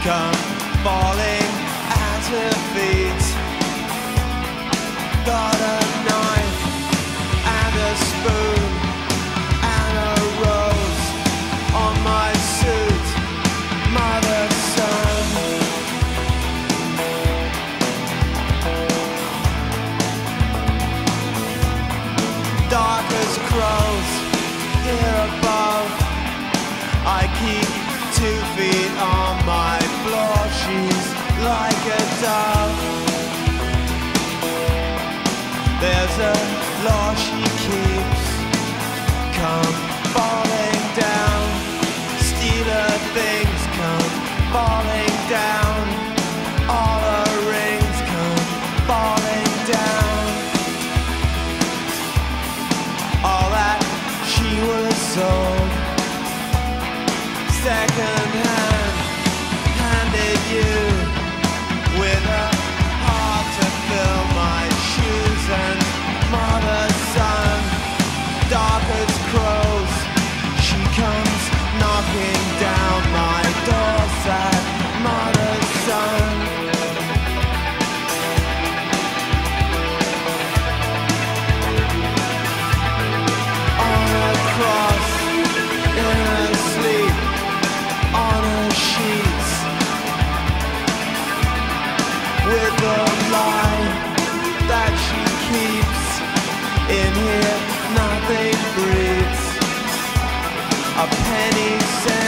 come falling at her feet. Got a knife and a spoon and a rose on my suit, mother, son. Dark as crows here above, I keep 2 feet on my floor. She's like a dove. There's a law she keeps, come falling down. Steal her things, come falling down. All her rings come falling down. All that she was sold second hand, handed you with a heart to fill my shoes. And mother, son, dark as crows, she comes knocking down my door. Sad mother, son. On a cross, in her sleep, on her sheets, with the lie that she keeps. In here nothing breathes. A penny cent